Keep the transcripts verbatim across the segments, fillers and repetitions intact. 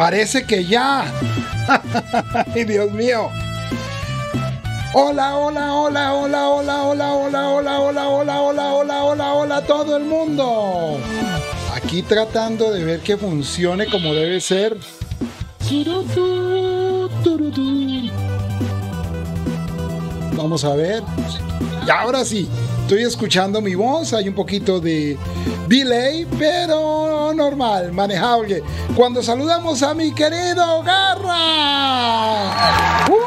Parece que ya. Ay, Dios mío. Hola, hola, hola, hola, hola, hola, hola, hola, hola, hola, hola, hola, hola, hola, todo el mundo. Aquí tratando de ver que funcione como debe ser. Vamos a ver. Y ahora sí, estoy escuchando mi voz. Hay un poquito de delay, pero normal, manejable. Cuando saludamos a mi querido Garra. ¡Uh!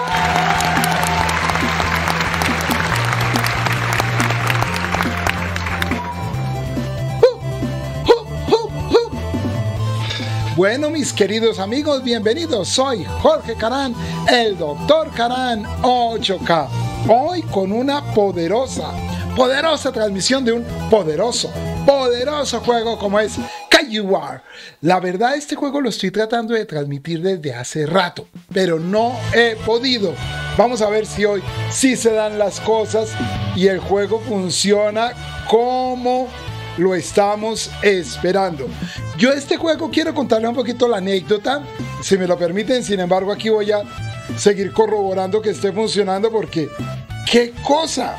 Bueno, mis queridos amigos, bienvenidos. Soy Jorge Caran, el doctor Caran ocho K. Hoy con una poderosa, poderosa transmisión de un poderoso, poderoso juego como es Kayuar. La verdad, este juego lo estoy tratando de transmitir desde hace rato, pero no he podido. Vamos a ver si hoy sí se dan las cosas y el juego funciona como lo estamos esperando. Yo este juego quiero contarles un poquito la anécdota, si me lo permiten. Sin embargo, aquí voy a seguir corroborando que esté funcionando porque ¡qué cosa!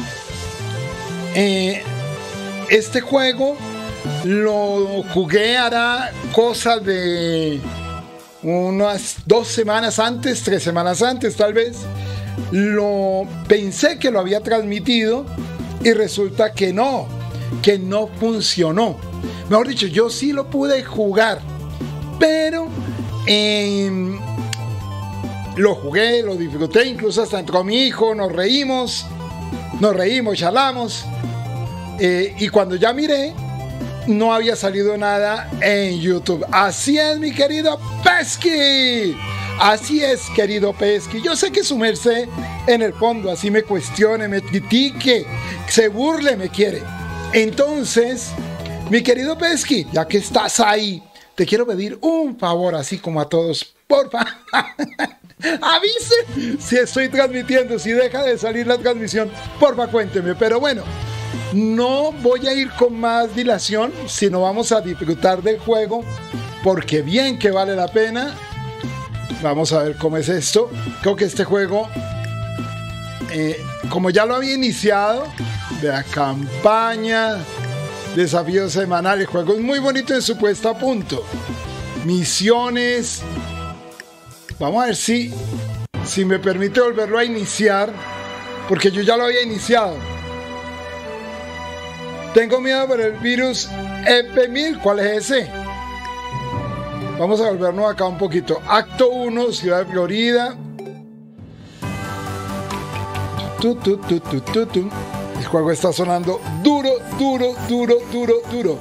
Eh, este juego lo jugué hará cosa de unas dos semanas antes, tres semanas antes tal vez. Lo pensé que lo había transmitido y resulta que no, que no funcionó. Mejor dicho, yo sí lo pude jugar, pero eh, lo jugué, lo disfruté, incluso hasta entró mi hijo, nos reímos, nos reímos, charlamos, eh, y cuando ya miré, no había salido nada en YouTube. Así es, mi querido Pesky. Así es, querido Pesky. Yo sé que su merced en el fondo así me cuestione, me critique, se burle, me quiere. Entonces, mi querido Pesky, ya que estás ahí, te quiero pedir un favor, así como a todos, porfa. Avise si estoy transmitiendo, si deja de salir la transmisión, porfa, cuénteme. Pero bueno, no voy a ir con más dilación, sino vamos a disfrutar del juego, porque bien que vale la pena. Vamos a ver cómo es esto. Creo que este juego, eh, como ya lo había iniciado, de la campaña, desafío semanal, el juego es muy bonito en su puesta a punto. Misiones. Vamos a ver si, si me permite volverlo a iniciar, porque yo ya lo había iniciado. Tengo miedo por el virus E P mil. ¿Cuál es ese? Vamos a volvernos acá un poquito. Acto uno, Ciudad de Florida. Tu, tu, tu, tu, tu, tu. El juego está sonando duro, duro, duro, duro, duro.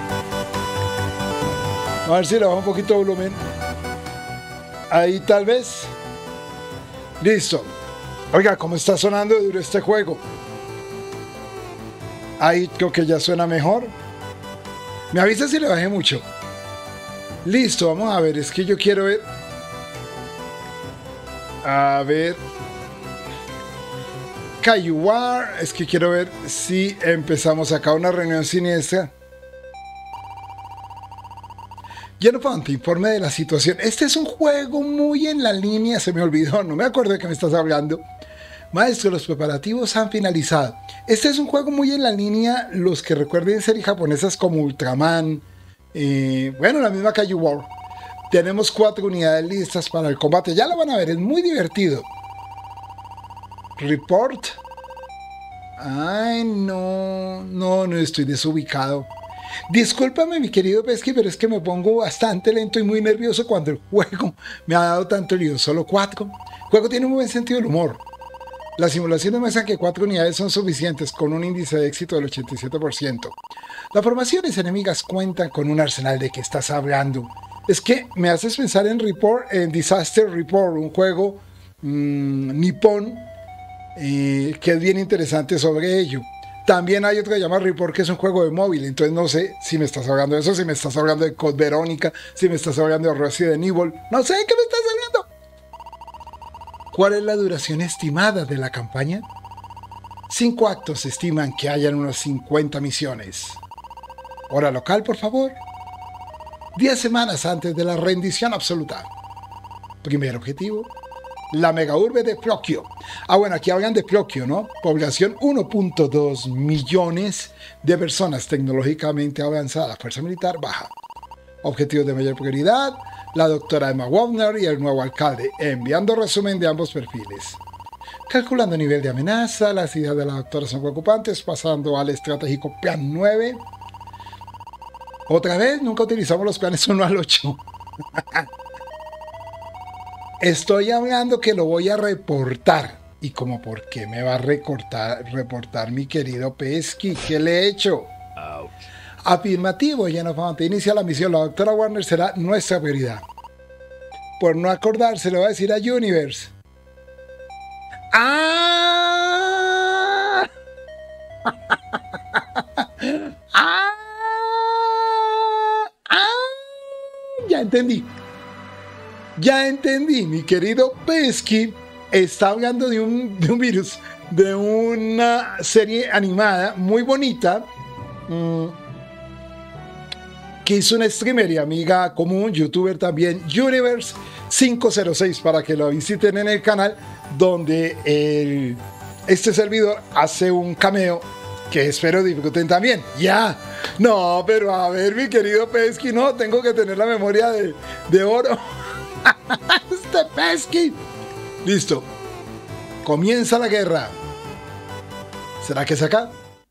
A ver si le bajo un poquito de volumen. Ahí tal vez. Listo. Oiga, ¿cómo está sonando duro este juego? Ahí creo que ya suena mejor. Me avisa si le bajé mucho. Listo, vamos a ver. Es que yo quiero ver. A ver. Kayuar. Es que quiero ver si empezamos acá una reunión siniestra. Jennifer, te informe de la situación. Este es un juego muy en la línea. Se me olvidó, no me acuerdo de qué me estás hablando. Maestro, los preparativos han finalizado. Este es un juego muy en la línea. Los que recuerden series japonesas como Ultraman. Eh, bueno, la misma Kayuar. Tenemos cuatro unidades listas para el combate. Ya lo van a ver, es muy divertido. Report. Ay, no, no, no estoy desubicado. Discúlpame, mi querido Pesky, pero es que me pongo bastante lento y muy nervioso cuando el juego me ha dado tanto lío. Solo cuatro. El juego tiene un buen sentido del humor. Las simulaciones muestran que cuatro unidades son suficientes, con un índice de éxito del ochenta y siete por ciento. Las formaciones enemigas cuentan con un arsenal. ¿De que estás hablando? Es que me haces pensar en Report, en Disaster Report, un juego mmm, nipón eh, que es bien interesante sobre ello. También hay otro que se llama Report, que es un juego de móvil. Entonces no sé si me estás hablando de eso, si me estás hablando de Code Verónica, si me estás hablando de Resident Evil. No sé de qué me estás hablando. ¿Cuál es la duración estimada de la campaña? Cinco actos se estiman que hayan unas cincuenta misiones. Hora local, por favor. diez semanas antes de la rendición absoluta. Primer objetivo, la mega urbe de Flokio. Ah, bueno, aquí hablan de Flokio, ¿no? Población uno punto dos millones de personas tecnológicamente avanzadas. Fuerza militar baja. Objetivos de mayor prioridad, la doctora Emma Wagner y el nuevo alcalde. Enviando resumen de ambos perfiles. Calculando nivel de amenaza, las ideas de la doctora son preocupantes, pasando al estratégico plan nueve. Otra vez, nunca utilizamos los planes uno al ocho. Estoy hablando que lo voy a reportar. Y como por qué me va a recortar, reportar mi querido Pesky, ¿qué le he hecho? Ouch. Afirmativo, lleno de inicia la misión. La doctora Warner será nuestra prioridad. Por no acordarse, le voy a decir a Universe. ¡Ah! ¡Ah! ¡Ah! Ya entendí. Ya entendí, mi querido Pesky está hablando de un, de un virus, de una serie animada muy bonita mmm, que hizo un streamer y amiga común, youtuber también, Universe cinco cero seis, para que lo visiten en el canal, donde el, este servidor hace un cameo que espero disfruten también. Ya, no, pero a ver, mi querido Pesky, no, tengo que tener la memoria de, de oro. Este Pesky. Listo. Comienza la guerra. ¿Será que es acá?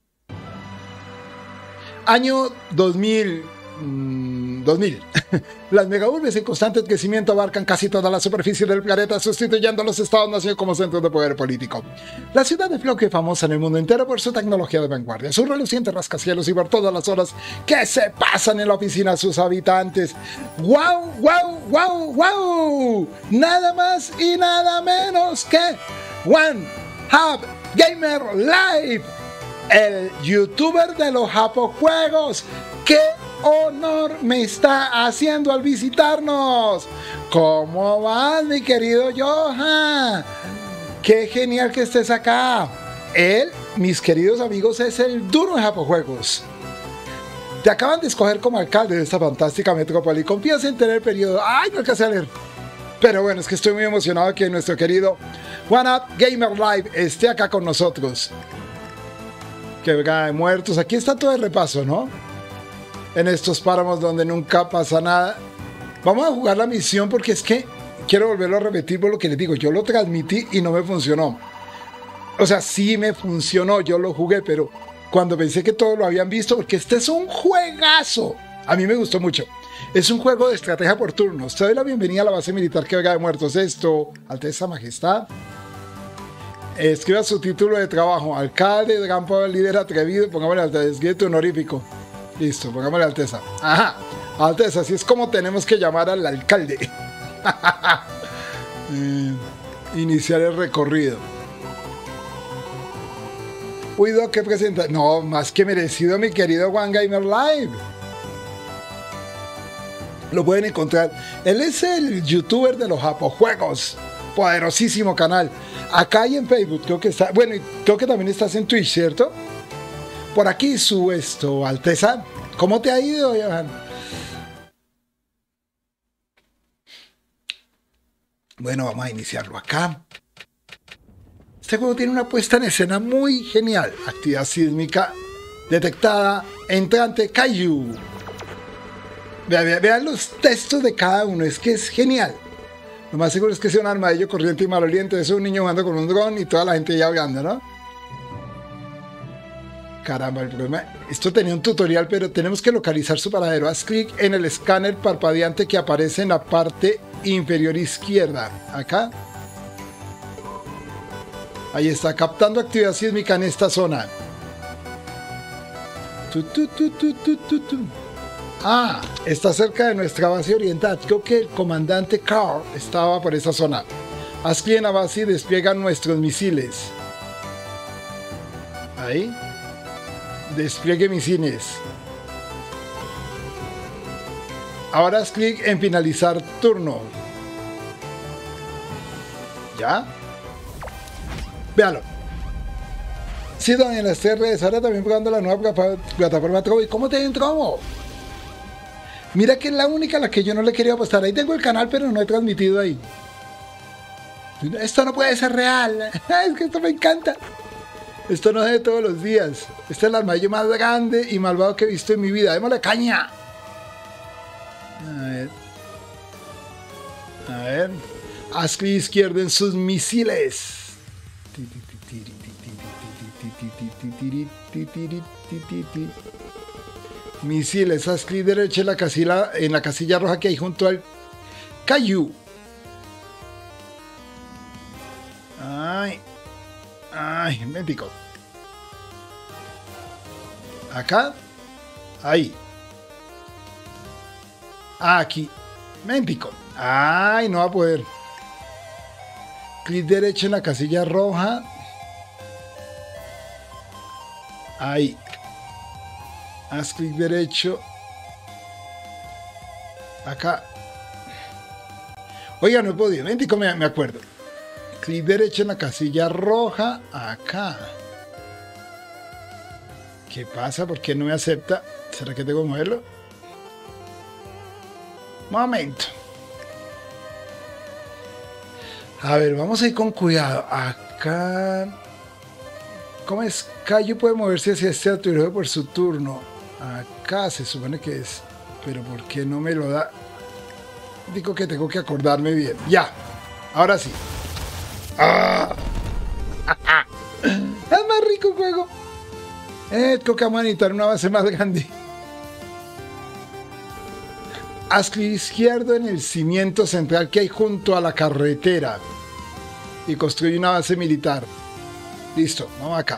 Año dos mil. Mmm, dos mil. Las megaurbes en constante crecimiento abarcan casi toda la superficie del planeta, sustituyendo a los estados-nación como centros de poder político. La ciudad de Flokio es famosa en el mundo entero por su tecnología de vanguardia, sus relucientes rascacielos y por todas las horas que se pasan en la oficina a sus habitantes. ¡Wow, wow, wow, wow! Nada más y nada menos que One Up Gamer Live, el youtuber de los japojuegos. ¡Qué honor me está haciendo al visitarnos! ¿Cómo vas, mi querido Johan? ¡Qué genial que estés acá! Él, mis queridos amigos, es el duro de japojuegos. Te acaban de escoger como alcalde de esta fantástica metrópoli. Confías en tener periodo. ¡Ay, no alcancé a leer! Pero bueno, es que estoy muy emocionado que nuestro querido One Up Gamer Live esté acá con nosotros. Que venga de muertos. Aquí está todo el repaso, ¿no? En estos páramos donde nunca pasa nada. Vamos a jugar la misión porque es que quiero volverlo a repetir por lo que les digo. Yo lo transmití y no me funcionó. O sea, sí me funcionó, yo lo jugué, pero cuando pensé que todos lo habían visto, porque este es un juegazo. A mí me gustó mucho. Es un juego de estrategia por turnos. Te doy la bienvenida a la base militar que venga de muertos. Esto, Alteza Majestad. Escriba su título de trabajo. Alcalde, gran poder, líder atrevido. Pongámosle Alteza, escribe honorífico. Listo, pongámosle Alteza. Ajá, Alteza, así es como tenemos que llamar al alcalde. eh, iniciar el recorrido. Uy, Doc, ¿qué presenta? No, más que merecido, mi querido One Gamer Live. Lo pueden encontrar. Él es el youtuber de los japojuegos. Poderosísimo canal. Acá y en Facebook, creo que está. Bueno, y creo que también estás en Twitch, ¿cierto? Por aquí su esto, Alteza. ¿Cómo te ha ido, Johan? Bueno, vamos a iniciarlo acá. Este juego tiene una puesta en escena muy genial. Actividad sísmica detectada. Entrante Kaiju. Vean, vean, vean los textos de cada uno. Es que es genial. Lo más seguro es que sea un armadillo corriente y maloliente. Es un niño jugando con un dron y toda la gente ya hablando, ¿no? Caramba, el problema. Esto tenía un tutorial, pero tenemos que localizar su paradero. Haz clic en el escáner parpadeante que aparece en la parte inferior izquierda. Acá. Ahí está, captando actividad sísmica en esta zona. Tu, tu, tu, tu, tu, tu, tu. Ah, está cerca de nuestra base oriental. Creo que el comandante Carl estaba por esa zona. Haz clic en la base y despliegan nuestros misiles. Ahí. Despliegue misiles. Ahora haz clic en finalizar turno. ¿Ya? Véalo. Sí, doña, las redes ahora también probando la nueva plataforma Trovo. ¿Y cómo te entró? Mira que es la única a la que yo no le quería apostar. Ahí tengo el canal, pero no he transmitido ahí. Esto no puede ser real. Es que esto me encanta. Esto no es de todos los días. Este es el armadillo más grande y malvado que he visto en mi vida. ¡Démosle caña! A ver. A ver. Haz clic izquierdo en sus misiles. Misiles. Haz clic derecho en la casilla, en la casilla roja que hay junto al Caillou. Ay. Ay, me pico. Acá. Ahí. Aquí. Me pico. Ay, no va a poder. Clic derecho en la casilla roja. Ahí. Haz clic derecho. Acá. Oiga, no he podido. Me pico, me, me acuerdo. Clic derecho en la casilla roja. Acá. ¿Qué pasa? ¿Por qué no me acepta? ¿Será que tengo que moverlo? Momento. A ver, vamos a ir con cuidado. Acá. ¿Cómo es? Caillou puede moverse hacia este aturero por su turno. Acá se supone que es. Pero ¿por qué no me lo da? Digo que tengo que acordarme bien. Ya. Ahora sí. ¡Ah! Es más rico el juego. Eh, creo que vamos a necesitar una base más grande. Haz clic izquierdo en el cimiento central que hay junto a la carretera y construye una base militar. Listo, vamos acá.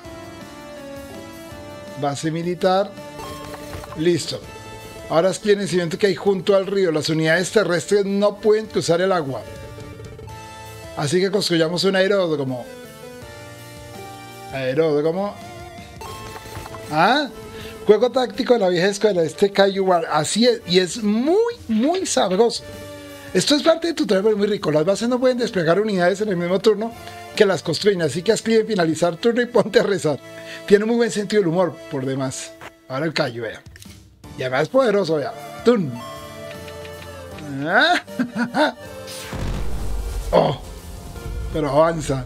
Base militar. Listo. Ahora haz clic en el cimiento que hay junto al río. Las unidades terrestres no pueden cruzar el agua. Así que construyamos un aeródromo. Aeródromo. Ah, juego táctico de la vieja escuela. Este Caillou War. Así es. Y es muy, muy sabroso. Esto es parte de tu tutorial, pero muy rico. Las bases no pueden desplegar unidades en el mismo turno que las construyen. Así que haz clic en finalizar turno y ponte a rezar. Tiene muy buen sentido del humor, por demás. Ahora el Caillou, vea. Y además es poderoso, vea. ¡Tum! Ah. ¡Oh! Pero avanza.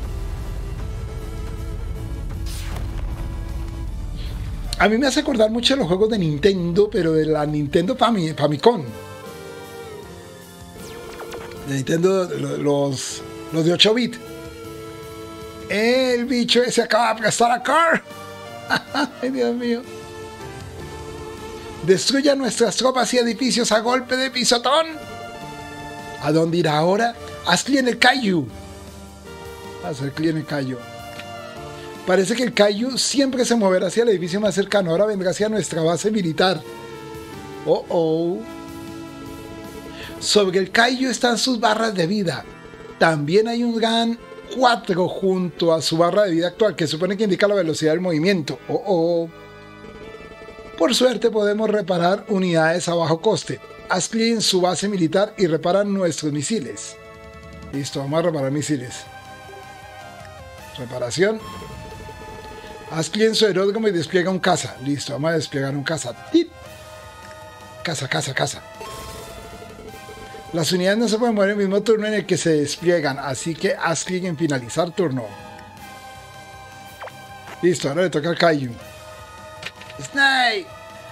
A mí me hace acordar mucho de los juegos de Nintendo, pero de la Nintendo Fami Famicom. De Nintendo, los, los de ocho bits. El bicho ese acaba de aplastar a Carl. Ay, Dios mío. Destruya nuestras tropas y edificios a golpe de pisotón. ¿A dónde irá ahora? Haz clic en el Caillou. Hacer clic en el Caillou. Parece que el Caillou siempre se moverá hacia el edificio más cercano. Ahora vendrá hacia nuestra base militar. Oh, oh. Sobre el Caillou están sus barras de vida. También hay un gran cuatro junto a su barra de vida actual, que supone que indica la velocidad del movimiento. Oh, oh. Por suerte podemos reparar unidades a bajo coste. Haz clic en su base militar y repara nuestros misiles. Listo, vamos a reparar misiles. Reparación. Haz clic en su aeródromo y despliega un caza. Listo, vamos a desplegar un caza. ¡Tit! Caza, caza, caza. Las unidades no se pueden mover en el mismo turno en el que se despliegan, así que haz clic en finalizar turno. Listo, ahora le toca al Caillou. ¡Snake!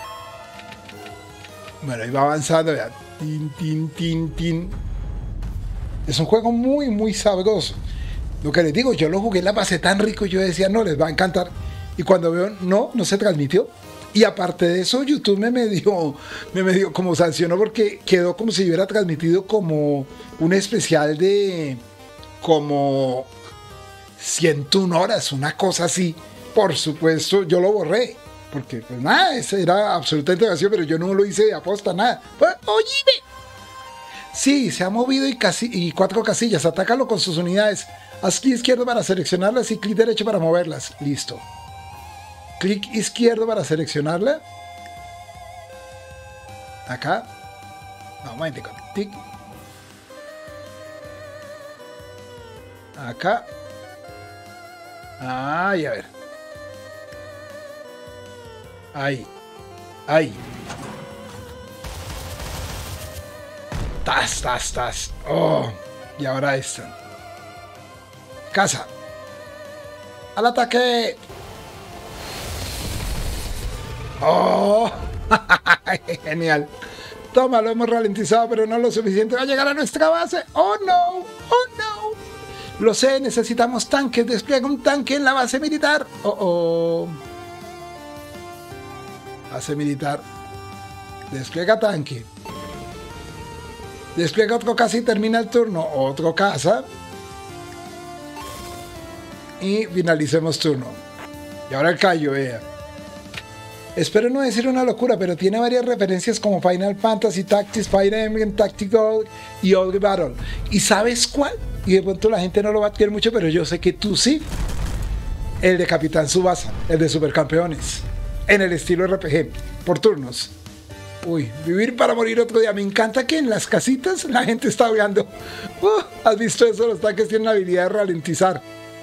Bueno, ahí va avanzando, vean. Tin, tin, tin, tin. Es un juego muy, muy sabroso. Lo que les digo, yo lo jugué, la pasé tan rico, yo decía, no, les va a encantar. Y cuando veo, no, no se transmitió. Y aparte de eso, YouTube me medio, me medio como sancionó porque quedó como si hubiera transmitido como un especial de como ciento una horas, una cosa así. Por supuesto, yo lo borré. Porque, pues nada, ese era absolutamente vacío, pero yo no lo hice de aposta, nada. Pues, ¡oye! Sí, se ha movido y, casi, y cuatro casillas. Atácalo con sus unidades. Haz clic izquierdo para seleccionarlas y clic derecho para moverlas. Listo. Clic izquierdo para seleccionarla. Acá. No, un momentico. Tic. Acá. Ay, a ver. Ahí. Ahí. Tas, tas, tas. Oh, y ahora esta. Casa. ¡Al ataque! ¡Oh! Genial. Toma, lo hemos ralentizado, pero no lo suficiente. Va a llegar a nuestra base. ¡Oh, no! ¡Oh, no! Lo sé, necesitamos tanques. Despliega un tanque en la base militar. ¡Oh, oh! Base militar. Despliega tanque. Despliega otro casa y termina el turno. Otro casa. Y finalicemos turno. Y ahora el callo, vea. Espero no decir una locura, pero tiene varias referencias como Final Fantasy, Tactics, Fire Emblem, Tactical y Ogre Battle. ¿Y sabes cuál? Y de pronto la gente no lo va a adquirir mucho, pero yo sé que tú sí. El de Capitán Tsubasa, el de Supercampeones. En el estilo R P G, por turnos. Uy, vivir para morir otro día. Me encanta que en las casitas la gente está hablando. Uh, ¿Has visto eso? Los tanques tienen la habilidad de ralentizar.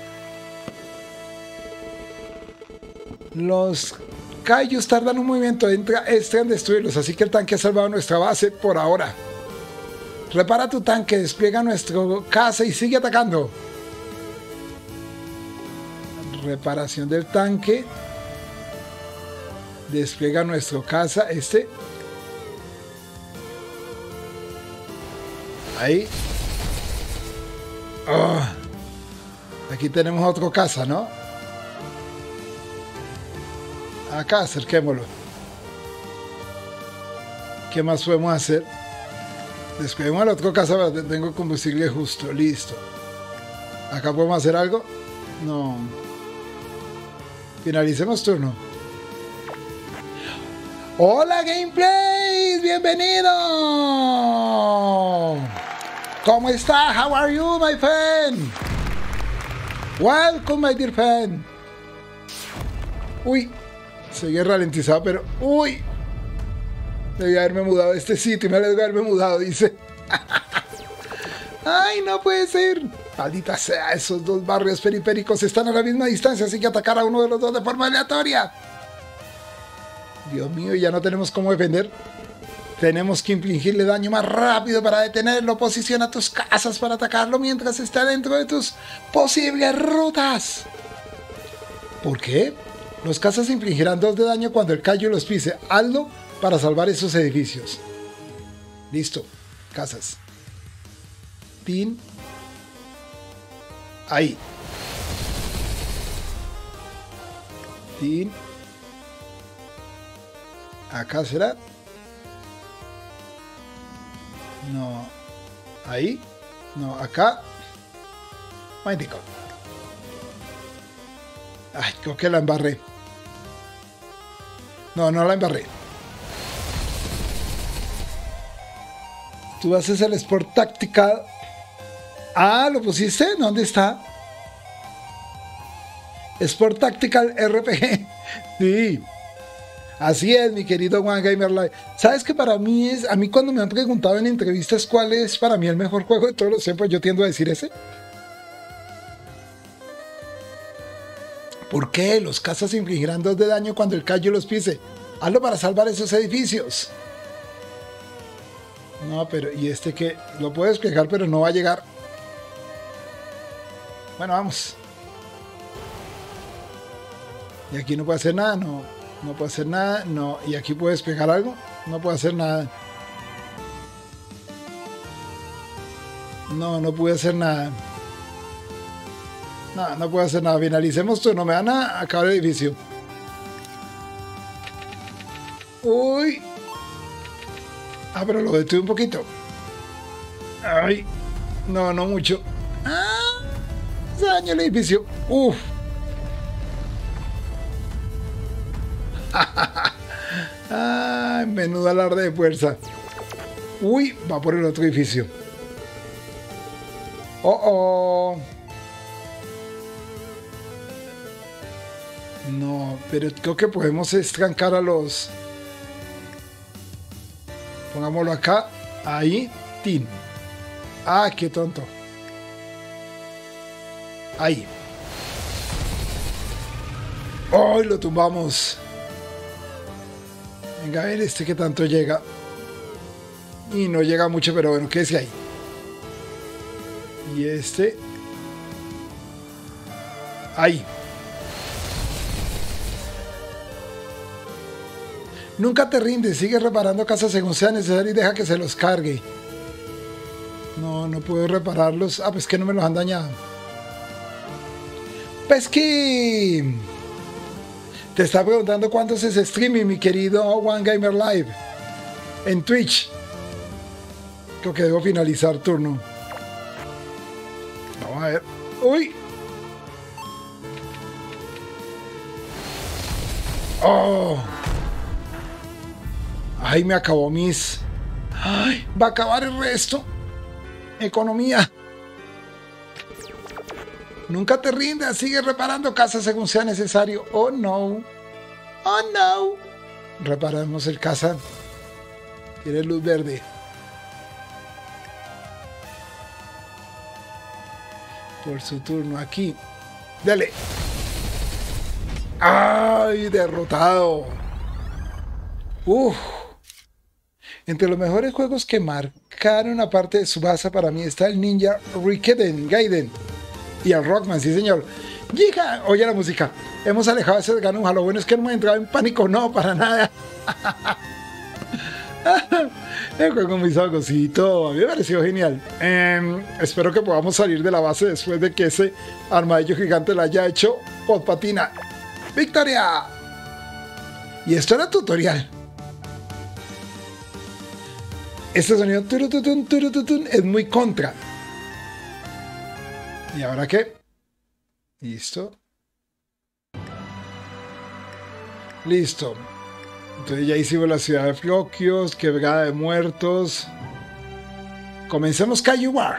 Los Kaijus tardan un movimiento extra en destruirlos, así que el tanque ha salvado nuestra base por ahora. Repara tu tanque, despliega nuestro casa y sigue atacando. Reparación del tanque. Despliega nuestro casa, este. Ahí. Oh. Aquí tenemos otro casa, ¿no? Acá acerquémoslo. ¿Qué más podemos hacer? Despleguemos al otro casa, pero tengo combustible justo. Listo. ¿Acá podemos hacer algo? No. Finalicemos turno. ¡Hola, Gameplays! ¡Bienvenido! ¿Cómo está? How are you, my friend? Welcome, my dear friend. Uy. Seguí ralentizado, pero... ¡Uy! Debí haberme mudado de este sitio. Me debí haberme mudado, dice. ¡Ay, no puede ser! Maldita sea, esos dos barrios periféricos están a la misma distancia, así que atacar a uno de los dos de forma aleatoria. Dios mío, ya no tenemos cómo defender. Tenemos que infligirle daño más rápido para detenerlo. Posiciona tus casas para atacarlo mientras está dentro de tus posibles rutas. ¿Por qué? Los cazas infligirán dos de daño cuando el Kaiju los pise. Hazlo para salvar esos edificios. Listo. Casas. Tin. Ahí. Tin. Acá será. No. Ahí. No, acá. Magnífico. Ay, creo que la embarré. No, no la embarré. Tú haces el Sport Tactical. Ah, ¿lo pusiste? ¿Dónde está? Sport Tactical R P G. Sí. Así es, mi querido One Gamer Live. ¿Sabes que para mí es... A mí cuando me han preguntado en entrevistas cuál es para mí el mejor juego de todos los tiempos, yo tiendo a decir ese. ¿Por qué? Los cazas infligirán dos de daño cuando el Kaiju los pise. Hazlo para salvar esos edificios. No, pero... ¿Y este que lo puedo despejar, pero no va a llegar? Bueno, vamos. Y aquí no puede hacer nada, no. No puede hacer nada, no. ¿Y aquí puede despejar algo? No puede hacer nada. No, no pude hacer nada. No, no puedo hacer nada. Finalicemos turno. No me van a acabar el edificio. Uy. Ah, pero lo detuve un poquito. Ay. No, no mucho. Ah. Se dañó el edificio. Uf. Ay, menudo alarde de fuerza. Uy, va por el otro edificio. Oh, oh. No, pero creo que podemos estrancar a los... Pongámoslo acá. Ahí. Tin. Ah, qué tonto. Ahí. ¡Oh! Lo tumbamos. Venga, a ver este que tanto llega. Y no llega mucho, pero bueno, quédese ahí. Y este... Ahí. Nunca te rindes, sigue reparando casas según sea necesario y deja que se los cargue. No, no puedo repararlos. Ah, pues que no me los han dañado. Pesky. Te está preguntando cuánto es ese streaming, mi querido One Gamer Live. En Twitch. Creo que debo finalizar turno. Vamos a ver. ¡Uy! ¡Oh! ¡Ay, me acabó mis... ¡Ay! Va a acabar el resto. Economía. Nunca te rindas, sigue reparando casas según sea necesario. Oh no. Oh no. Reparamos el casa. Tiene luz verde. Por su turno aquí. Dale. ¡Ay! Derrotado. Uf. Entre los mejores juegos que marcaron una parte de Tsubasa para mí está el Ninja Rikiden Gaiden. Y el Rockman, sí señor. Hija, oye la música. Hemos alejado ese ganuja. Lo bueno es que no hemos entrado en pánico. No, para nada. El juego muy sagosito. A mí me pareció genial. Eh, espero que podamos salir de la base después de que ese armadillo gigante la haya hecho patina. ¡Victoria! Y esto era tutorial. Este sonido turututun, turututun, es muy Contra. ¿Y ahora qué? Listo. Listo. Entonces ya hicimos la ciudad de Floquios, quebrada de muertos. Comencemos Kaiju War.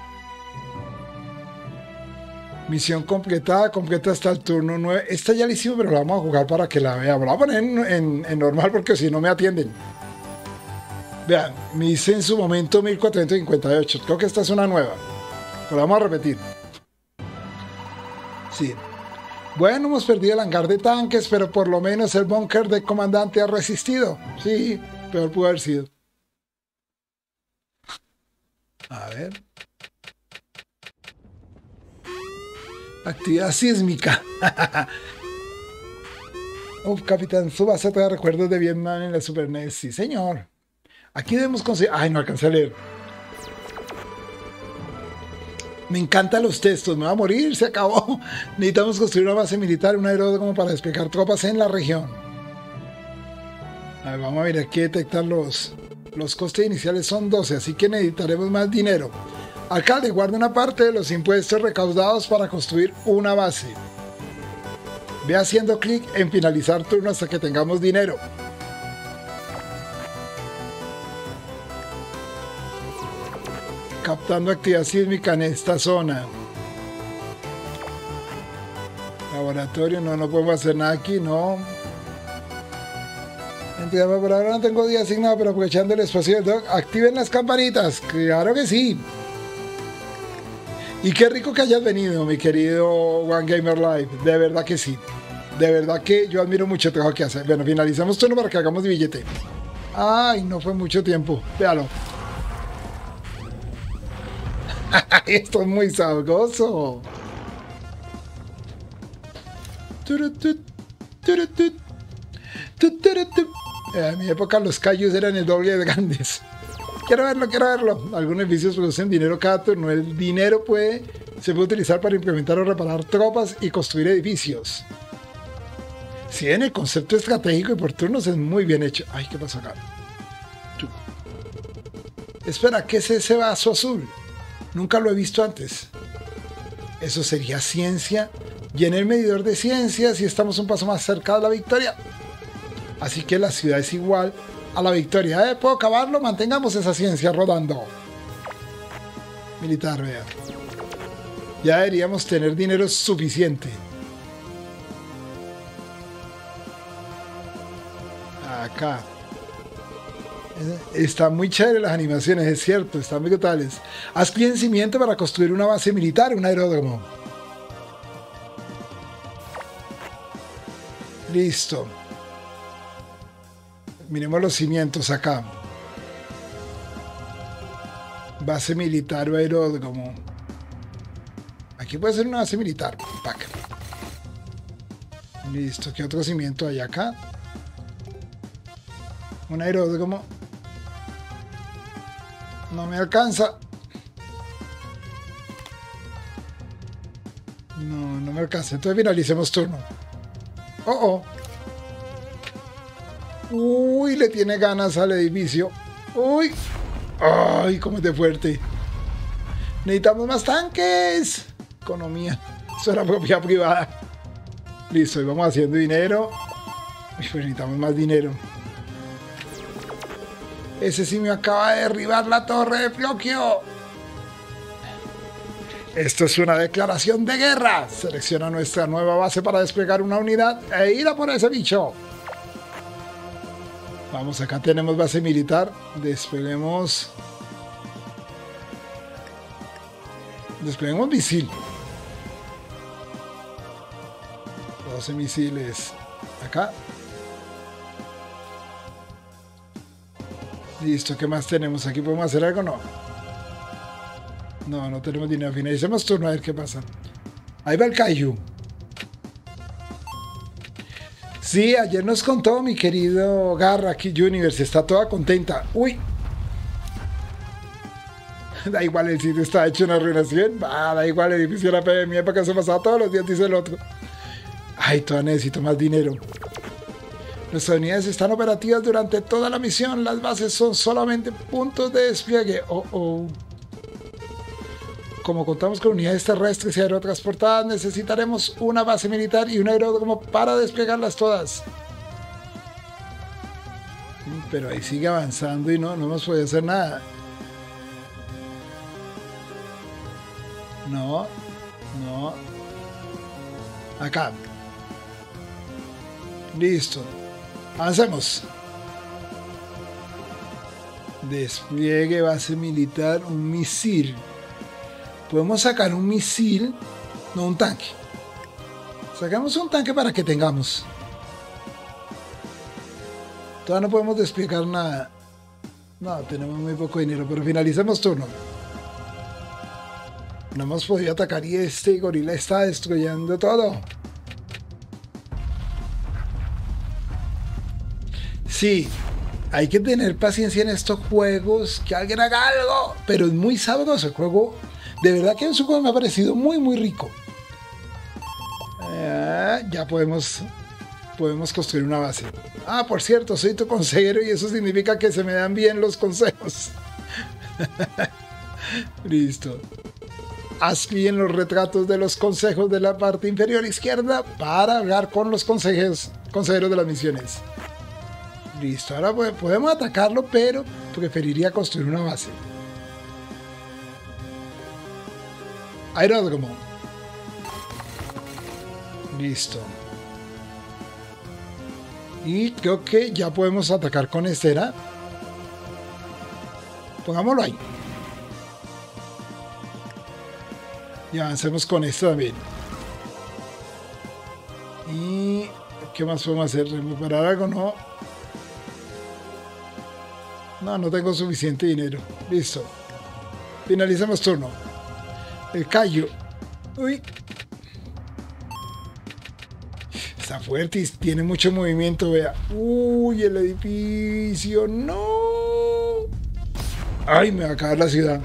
Misión completada, completa hasta el turno nueve. Esta ya la hicimos, pero la vamos a jugar para que la veamos. La voy a poner en, en, en normal porque si no me atienden. Vean, me hice en su momento mil cuatrocientos cincuenta y ocho. Creo que esta es una nueva. Pero vamos a repetir. Sí. Bueno, hemos perdido el hangar de tanques, pero por lo menos el búnker del comandante ha resistido. Sí, peor pudo haber sido. A ver. Actividad sísmica. Uf, Capitán Tsubasa te da recuerdos de Vietnam en la Super N E S. Sí, señor. Aquí debemos conseguir... Ay, no alcancé a leer. Me encantan los textos. Me va a morir, se acabó. Necesitamos construir una base militar, un aeródromo para despejar tropas en la región. A ver, vamos a ver aquí detectar los... Los costes iniciales son doce, así que necesitaremos más dinero. Alcalde, guarda una parte de los impuestos recaudados para construir una base. Ve haciendo clic en finalizar turno hasta que tengamos dinero. Captando actividad sísmica en esta zona. Laboratorio, no, no podemos hacer nada aquí, no. Entiendo, por ahora no tengo día asignado, pero aprovechando el espacio del doc, activen las campanitas. Claro que sí. Y qué rico que hayas venido, mi querido One Gamer Live. De verdad que sí. De verdad que yo admiro mucho el trabajo que hace. Bueno, finalizamos turno para que hagamos billete. Ay, no fue mucho tiempo. Véalo. Esto es muy sabroso. En mi época los callos eran el doble de grandes. Quiero verlo, quiero verlo. Algunos edificios producen dinero cada turno. El dinero puede, se puede utilizar para implementar o reparar tropas y construir edificios. Si bien el concepto estratégico y por turnos es muy bien hecho. Ay, ¿qué pasa acá? Espera, ¿qué es ese vaso azul? Nunca lo he visto antes. Eso sería ciencia. Llené el medidor de ciencias y estamos un paso más cerca de la victoria. Así que la ciudad es igual a la victoria. ¿Eh? ¿Puedo acabarlo? Mantengamos esa ciencia rodando. Militar, vea. Ya deberíamos tener dinero suficiente. Acá. Están muy chéveres las animaciones, es cierto, están muy brutales. Haz pie en cimiento para construir una base militar, un aeródromo. Listo. Miremos los cimientos acá. Base militar o aeródromo. Aquí puede ser una base militar. Pac. Listo. ¿Qué otro cimiento hay acá? Un aeródromo. No me alcanza. No, no me alcanza. Entonces finalicemos turno. Oh, oh. Uy, le tiene ganas al edificio. Uy. Ay, cómo es de fuerte. Necesitamos más tanques. Economía. Eso era propiedad privada. Listo, y vamos haciendo dinero. Uy, pues necesitamos más dinero. Ese simio acaba de derribar la torre de Flokio. Esto es una declaración de guerra. Selecciona nuestra nueva base para desplegar una unidad e ir a por ese bicho. Vamos, acá tenemos base militar. Despleguemos. Despleguemos misil. doce misiles. Acá. Listo, ¿qué más tenemos? ¿Aquí podemos hacer algo? No. No, no tenemos dinero. Finalicemos turno a ver qué pasa. Ahí va el Kaiju. Sí, ayer nos contó mi querido Garra aquí Universe. Está toda contenta. Uy. Da igual, el sitio está hecho una arruinación. Ah, da igual, el edificio era en mi época se pasaba todos los días, dice el otro. Ay, todavía necesito más dinero. Nuestras unidades están operativas durante toda la misión. Las bases son solamente puntos de despliegue. Oh, oh. Como contamos con unidades terrestres y aerotransportadas, necesitaremos una base militar y un aeródromo para desplegarlas todas. Pero ahí sigue avanzando y no, no hemos podido hacer nada. No, no. Acá. Listo. Avancemos. Despliegue base militar, un misil. Podemos sacar un misil, no un tanque. Sacamos un tanque para que tengamos. Todavía no podemos desplegar nada. No, tenemos muy poco dinero, pero finalicemos turno. No hemos podido atacar y este gorila está destruyendo todo. Sí, hay que tener paciencia en estos juegos, que alguien haga algo, pero es muy sabroso el juego. De verdad que en su juego me ha parecido muy muy rico. Eh, ya podemos, podemos construir una base. Ah, por cierto, soy tu consejero y eso significa que se me dan bien los consejos. Listo. Haz clic en los retratos de los consejos de la parte inferior izquierda para hablar con los consejeros, consejeros de las misiones. Listo, ahora podemos atacarlo, pero preferiría construir una base. Aeródromo. Listo. Y creo que ya podemos atacar con este, ¿era? Pongámoslo ahí. Y avancemos con esto también. Y ¿qué más podemos hacer? ¿Reparar algo? No. No, no tengo suficiente dinero. Listo. Finalicemos turno. El Kaiju. Uy. Está fuerte y tiene mucho movimiento, vea. Uy, el edificio. No. Ay, me va a acabar la ciudad.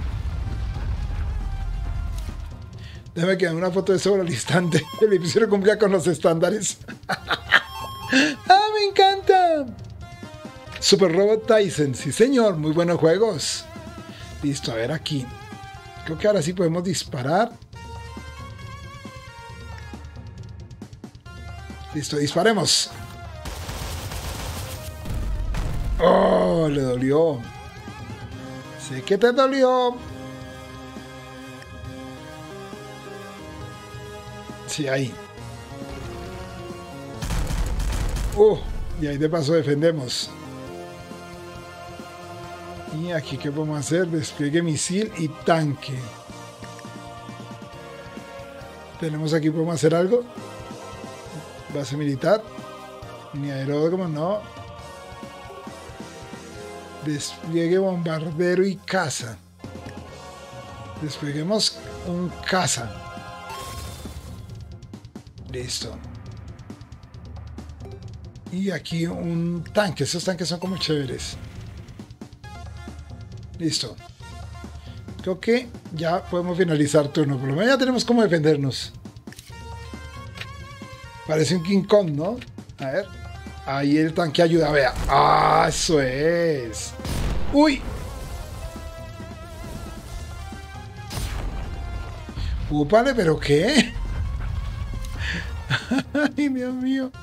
Déjame quedar una foto de sobre el instante. El edificio no cumplía con los estándares. ¡Ah, me encanta! Super Robot Tyson. Sí, señor. Muy buenos juegos. Listo, a ver aquí. Creo que ahora sí podemos disparar. Listo, disparemos. Oh, le dolió. Sé que te dolió. Sí, ahí. Uh, y ahí de paso defendemos. Y aquí, ¿qué podemos hacer? Despliegue misil y tanque. Tenemos aquí, ¿podemos hacer algo? Base militar. Ni aeródromo, no. Despliegue bombardero y caza. Despeguemos un caza. Listo. Y aquí un tanque. Esos tanques son como chéveres. Listo. Creo que ya podemos finalizar turno. Por lo menos ya tenemos cómo defendernos. Parece un King Kong, ¿no? A ver. Ahí el tanque ayuda. Vea. ¡Ah! Eso es. ¡Uy! ¡Úpale! ¿Pero qué? ¡Ay, Dios mío!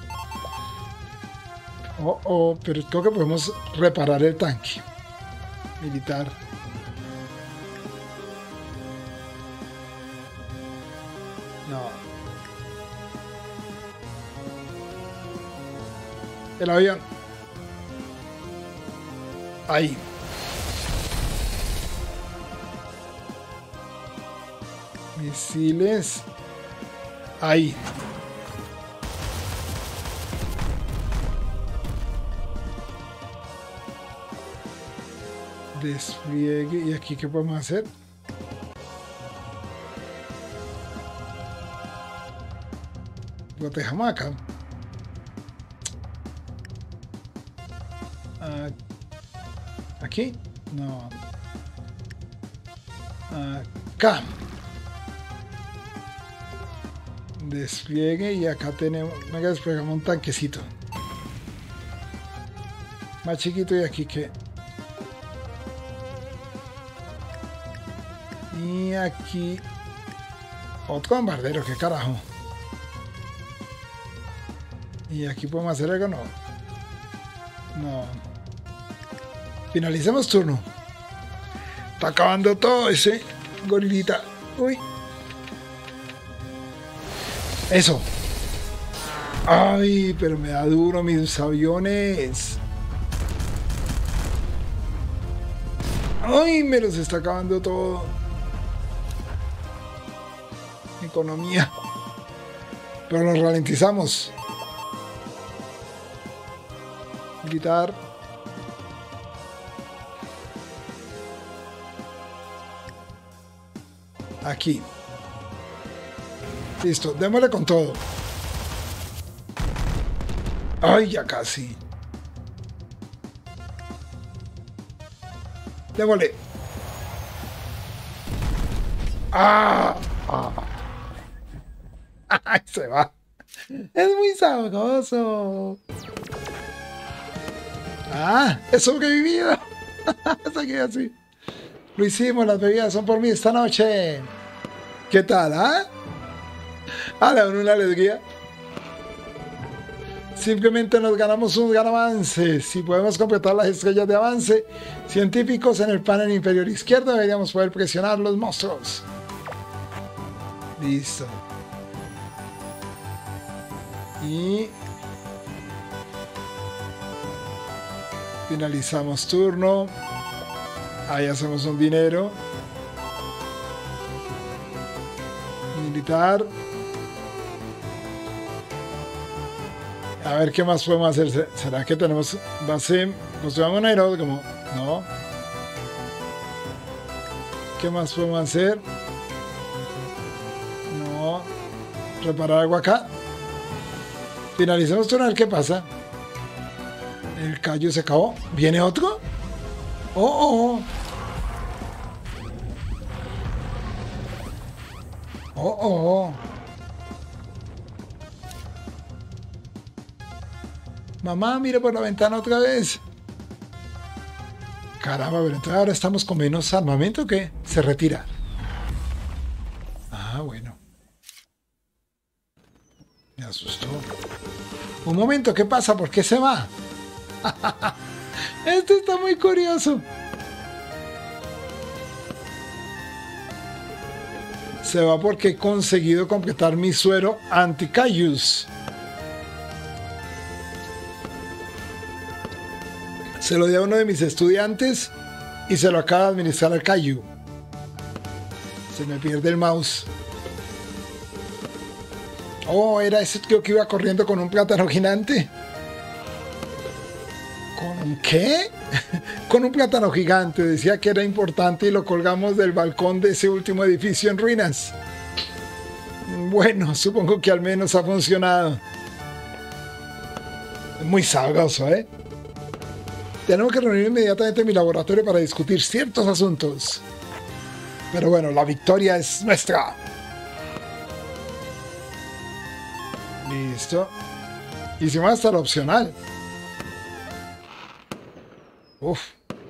Oh, oh, pero creo que podemos reparar el tanque militar. No. El avión. Ahí. Misiles. Ahí. Despliegue. ¿Y aquí qué podemos hacer? Guatejamaca. ¿Aquí? No. Acá. Despliegue y acá tenemos. Venga, desplegamos un tanquecito. Más chiquito y aquí que. Y aquí. Otro bombardero, qué carajo. Y aquí podemos hacer algo, no. No. Finalicemos turno. Está acabando todo ese gorilita. Uy. Eso. Ay, pero me da duro mis aviones. Ay, me los está acabando todo. Economía. Pero nos ralentizamos. Militar. Aquí. Listo, démosle con todo. Ay, ya casi. Démosle. Ah, ah. Ay, se va. Es muy sabroso. Ah, he sobrevivido. Se queda así. Lo hicimos, las bebidas son por mí esta noche. ¿Qué tal, ah? Ah, le dan una alegría. Simplemente nos ganamos un gran avance. Si podemos completar las estrellas de avance científicos en el panel inferior izquierdo, deberíamos poder presionar los monstruos. Listo. Y finalizamos turno. Ahí hacemos un dinero. Militar. A ver qué más podemos hacer. ¿Será que tenemos base? Construyamos un aeródromo. No. ¿Qué más podemos hacer? No. Reparar algo acá. Finalicemos turno a ver qué pasa. El callo se acabó. ¿Viene otro? Oh, oh, oh. Oh, oh. Mamá, mire por la ventana otra vez. Caramba, pero entonces ahora estamos con menos armamento, ¿qué? Se retira. Ah, bueno. Me asustó. Un momento, ¿qué pasa? ¿Por qué se va? Este está muy curioso. Se va porque he conseguido completar mi suero anti-Kaijus. Se lo di a uno de mis estudiantes y se lo acaba de administrar al Kaiju. Se me pierde el mouse. Oh, era ese tío que iba corriendo con un plátano gigante. ¿Con un qué? Con un plátano gigante. Decía que era importante y lo colgamos del balcón de ese último edificio en ruinas. Bueno, supongo que al menos ha funcionado. Muy sabroso, ¿eh? Tenemos que reunir inmediatamente en mi laboratorio para discutir ciertos asuntos. Pero bueno, la victoria es nuestra. Listo. Hicimos hasta lo opcional. Uf.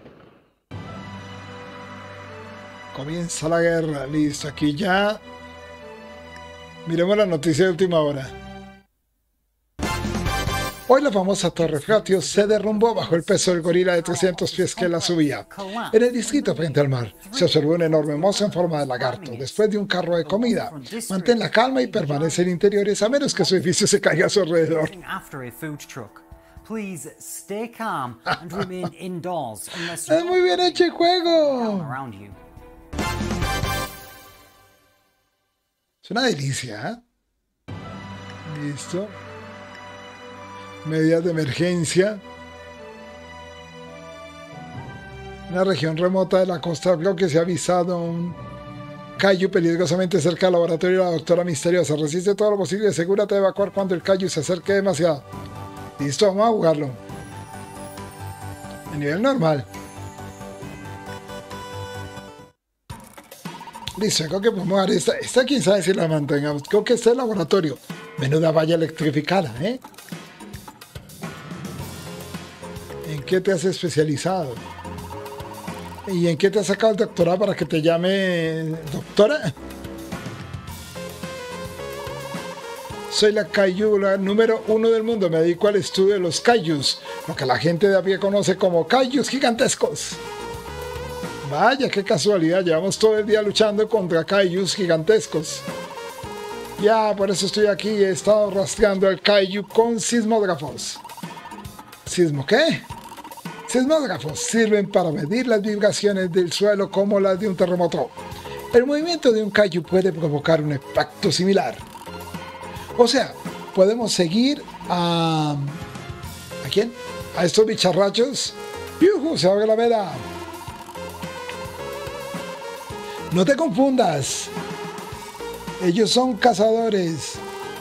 Comienza la guerra. Listo, aquí ya. Miremos la noticia de última hora. Hoy la famosa Torre Fratio se derrumbó bajo el peso del gorila de trescientos pies que la subía. En el distrito frente al mar se observó un enorme mozo en forma de lagarto, después de un carro de comida. Mantén la calma y permanece en interiores a menos que su edificio se caiga a su alrededor. Es muy bien hecho el juego. Es una delicia, ¿eh? Listo. Medidas de emergencia. En una región remota de la costa del bloque se ha avisado un kaiju peligrosamente cerca del laboratorio de la doctora misteriosa. Resiste todo lo posible y asegúrate de evacuar cuando el kaiju se acerque demasiado. Listo, vamos a jugarlo. En nivel normal. Listo, creo que podemos dar esta. Esta quién sabe si la mantengamos. Creo que este es el laboratorio. Menuda valla electrificada, ¿eh? ¿En qué te has especializado? ¿Y en qué te has sacado el doctorado para que te llame doctora? Soy la kaiju la número uno del mundo. Me dedico al estudio de los kaijus, lo que la gente de a pie conoce como kaijus gigantescos. Vaya, qué casualidad. Llevamos todo el día luchando contra kaijus gigantescos. Ya, por eso estoy aquí. He estado rastreando al kaiju con sismógrafos. ¿Sismo qué? Sismógrafos sirven para medir las vibraciones del suelo como las de un terremoto. El movimiento de un kaiju puede provocar un impacto similar. O sea, podemos seguir a... ¿A quién? A estos bicharrachos. ¡Yujú! Se abre la veda. No te confundas. Ellos son cazadores.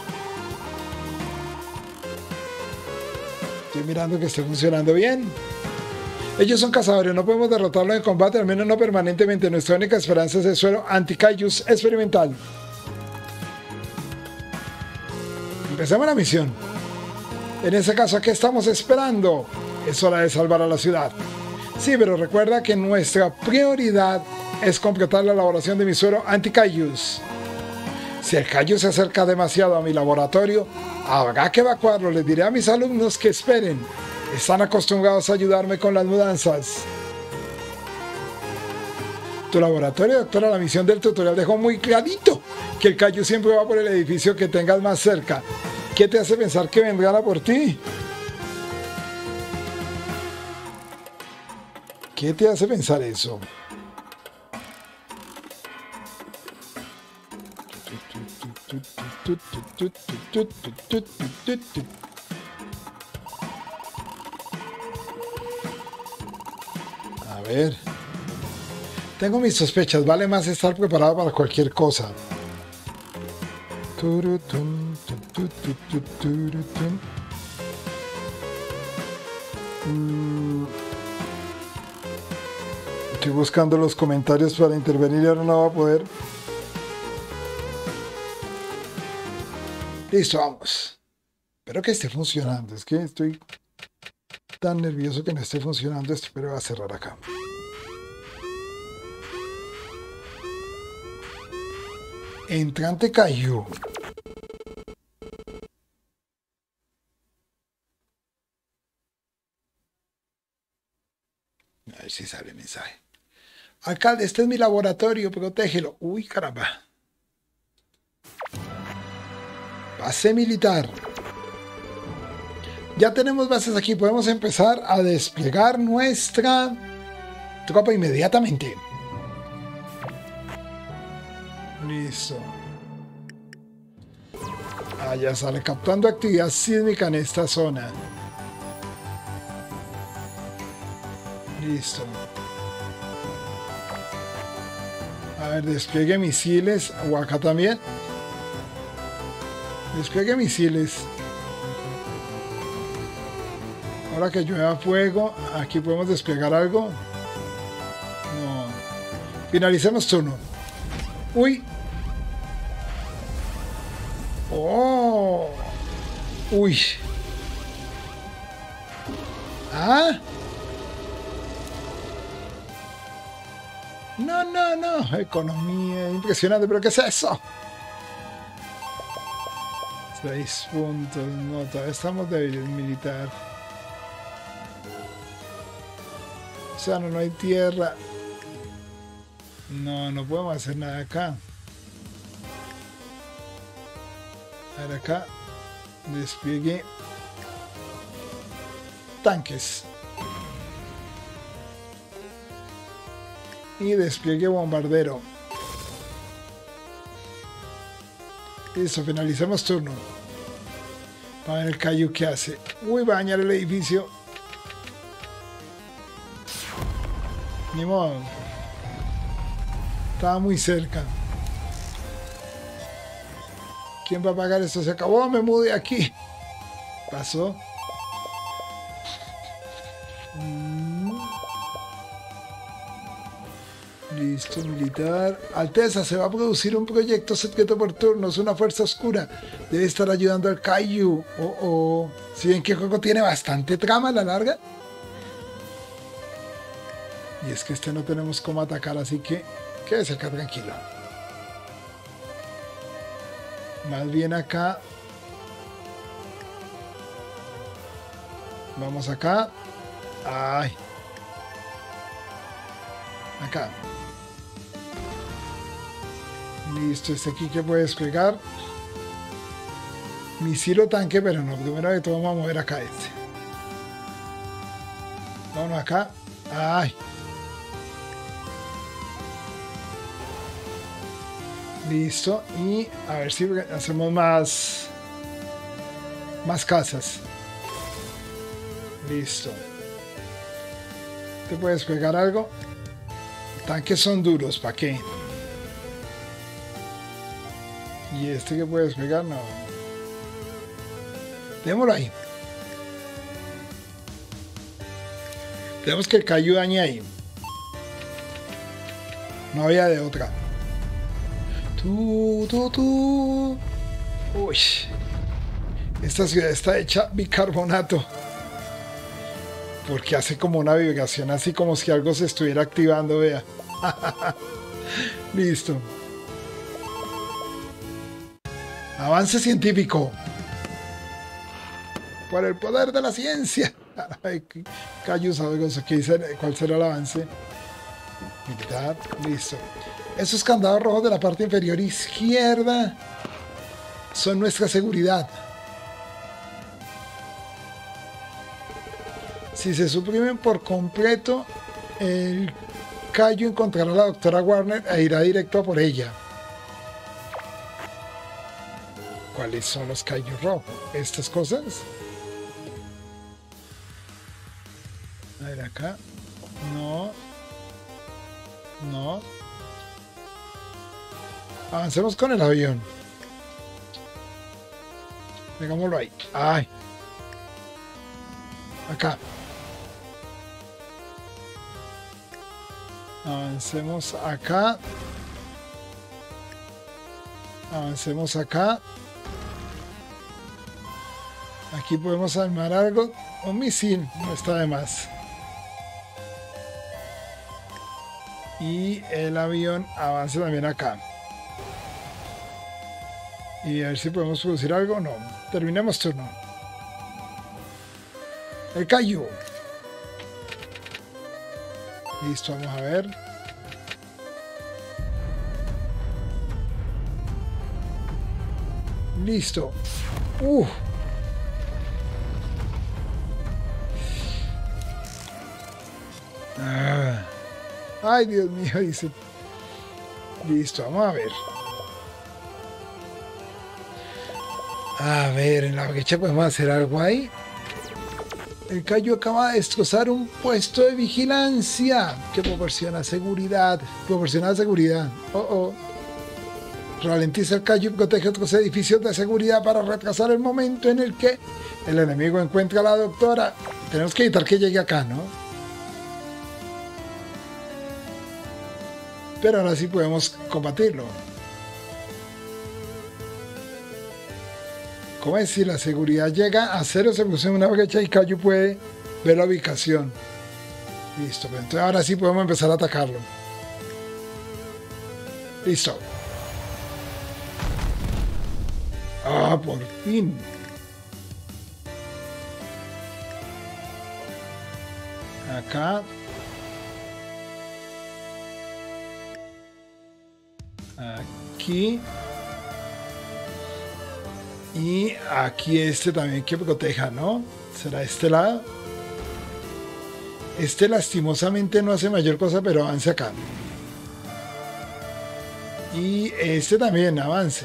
Estoy mirando que esté funcionando bien. Ellos son cazadores, no podemos derrotarlos en combate, al menos no permanentemente. Nuestra única esperanza es el suelo anti-kaijus experimental. Empecemos la misión. En ese caso, ¿a qué estamos esperando? Es hora de salvar a la ciudad. Sí, pero recuerda que nuestra prioridad es completar la elaboración de mi suelo anti-kaijus. Si el kaiju se acerca demasiado a mi laboratorio, habrá que evacuarlo. Les diré a mis alumnos que esperen. Están acostumbrados a ayudarme con las mudanzas. Tu laboratorio, doctora, la misión del tutorial dejó muy clarito que el kaiju siempre va por el edificio que tengas más cerca. ¿Qué te hace pensar que vendrán a por ti? ¿Qué te hace pensar eso? A ver. Tengo mis sospechas. Vale más estar preparado para cualquier cosa. Estoy buscando los comentarios para intervenir y ahora no va a poder. Listo, vamos. Espero que esté funcionando. Es que estoy tan nervioso que no esté funcionando esto, pero voy a cerrar acá. Entrante kaiju. A ver si sale el mensaje. Alcalde, este es mi laboratorio, protégelo. Uy, caramba. Base militar. Ya tenemos bases aquí. Podemos empezar a desplegar nuestra tropa inmediatamente. Listo. Ah, ya sale captando actividad sísmica en esta zona. Listo. A ver, despliegue misiles. O acá también. Despliegue misiles. Ahora que llueva fuego, aquí podemos desplegar algo. No. Finalicemos turno. Uy. Oh. Uy. Ah. No, no, no. Economía. Impresionante. ¿Pero qué es eso? Seis puntos. No, todavía estamos débiles militar. O sea, no, no hay tierra. No, no podemos hacer nada acá. A ver acá. Despliegue. Tanques. Y despliegue bombardero. Listo, finalicemos turno. Para ver el Kaiju que hace. Uy, va a dañar el edificio. Ni modo. Estaba muy cerca. ¿Quién va a pagar esto? Se acabó, me mudé aquí. Pasó. Mm. Listo, militar. Alteza, se va a producir un proyecto secreto por turnos, una fuerza oscura. Debe estar ayudando al Kaiju. Oh, oh. Si ven que el juego tiene bastante trama a la larga. Y es que este no tenemos cómo atacar, así que quédese acá tranquilo. Más bien acá. Vamos acá. Ay. Acá. Listo, este aquí que puede desplegar. Misil o tanque, pero no. Primero de todo vamos a mover acá este. Vamos acá. Ay. Listo, y a ver si hacemos más más casas. Listo. ¿Te puedes pegar algo? Tanques son duros, ¿para qué? ¿Y este que puedes pegar? No. Démoslo ahí. Tenemos que el Kaiju dañe ahí. No había de otra. Tú, tú, tú. Uy. Esta ciudad está hecha bicarbonato. Porque hace como una vibración, así como si algo se estuviera activando, vea. Listo. Avance científico. Por el poder de la ciencia. Kaiju sabroso. ¿Cuál será el avance? Militar. Listo. Esos candados rojos de la parte inferior izquierda son nuestra seguridad. Si se suprimen por completo, el Kaiju encontrará a la doctora Warner e irá directo a por ella. ¿Cuáles son los Kaiju rojos? ¿Estas cosas? A ver acá. No. No. Avancemos con el avión. Dejámoslo ahí. Ay. Acá. Avancemos acá. Avancemos acá. Aquí podemos armar algo. Un misil. No está de más. Y el avión avance también acá. Y a ver si podemos producir algo. No. Terminemos turno. El Kaiju. Listo, vamos a ver. Listo. Uh. Ah. Ay, Dios mío, dice. Listo, vamos a ver. A ver, en la brecha podemos hacer algo ahí. El Kaiju acaba de destrozar un puesto de vigilancia que proporciona seguridad. Proporciona seguridad. Oh, oh. Ralentiza el Kaiju y protege otros edificios de seguridad para retrasar el momento en el que el enemigo encuentra a la doctora. Tenemos que evitar que llegue acá, ¿no? Pero ahora sí podemos combatirlo. ¿Cómo es? Si la seguridad llega a cero, se produce una brecha y Kaiju puede ver la ubicación. Listo, pues entonces ahora sí podemos empezar a atacarlo. Listo. Ah, por fin. Acá. Aquí. Y aquí este también que proteja, ¿no? ¿Será este lado? Este lastimosamente no hace mayor cosa, pero avance acá. Y este también avance.